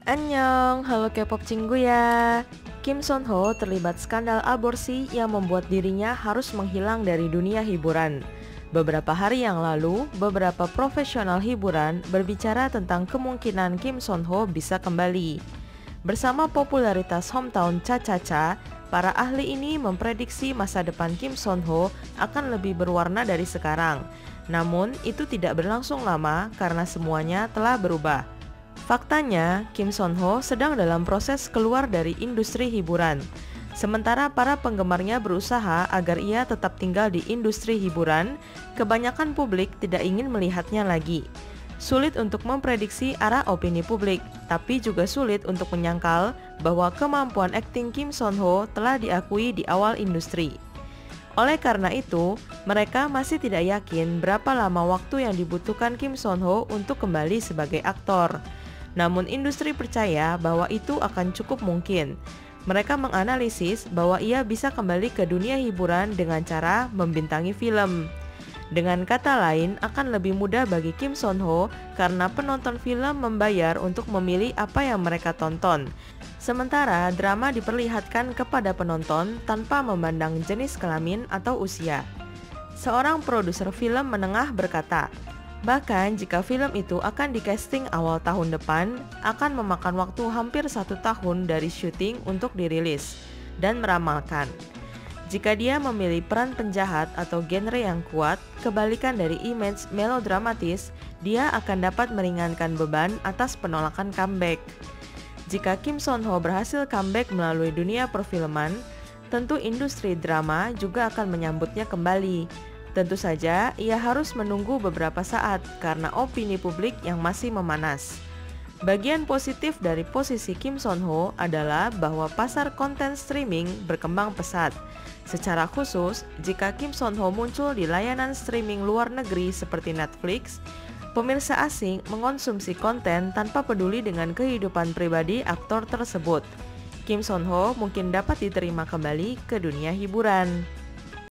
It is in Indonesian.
Annyeong, halo K-pop Cinggu ya. Kim Son Ho terlibat skandal aborsi yang membuat dirinya harus menghilang dari dunia hiburan. Beberapa hari yang lalu, beberapa profesional hiburan berbicara tentang kemungkinan Kim Son Ho bisa kembali. Bersama popularitas hometown Cha-Cha-Cha, para ahli ini memprediksi masa depan Kim Son Ho akan lebih berwarna dari sekarang. Namun, itu tidak berlangsung lama karena semuanya telah berubah. Faktanya, Kim Son Ho sedang dalam proses keluar dari industri hiburan. Sementara para penggemarnya berusaha agar ia tetap tinggal di industri hiburan, kebanyakan publik tidak ingin melihatnya lagi. Sulit untuk memprediksi arah opini publik, tapi juga sulit untuk menyangkal bahwa kemampuan akting Kim Son Ho telah diakui di awal industri. Oleh karena itu, mereka masih tidak yakin berapa lama waktu yang dibutuhkan Kim Son Ho untuk kembali sebagai aktor. Namun industri percaya bahwa itu akan cukup mungkin. Mereka menganalisis bahwa ia bisa kembali ke dunia hiburan dengan cara membintangi film. Dengan kata lain, akan lebih mudah bagi Kim Son Ho karena penonton film membayar untuk memilih apa yang mereka tonton. Sementara drama diperlihatkan kepada penonton tanpa memandang jenis kelamin atau usia. Seorang produser film menengah berkata, bahkan jika film itu akan di-casting awal tahun depan, akan memakan waktu hampir 1 tahun dari syuting untuk dirilis, dan meramalkan, jika dia memilih peran penjahat atau genre yang kuat, kebalikan dari image melodramatis, dia akan dapat meringankan beban atas penolakan comeback. Jika Kim Son Ho berhasil comeback melalui dunia perfilman, tentu industri drama juga akan menyambutnya kembali. Tentu saja, ia harus menunggu beberapa saat karena opini publik yang masih memanas. Bagian positif dari posisi Kim Son Ho adalah bahwa pasar konten streaming berkembang pesat. Secara khusus, jika Kim Son Ho muncul di layanan streaming luar negeri seperti Netflix, pemirsa asing mengonsumsi konten tanpa peduli dengan kehidupan pribadi aktor tersebut. Kim Son Ho mungkin dapat diterima kembali ke dunia hiburan.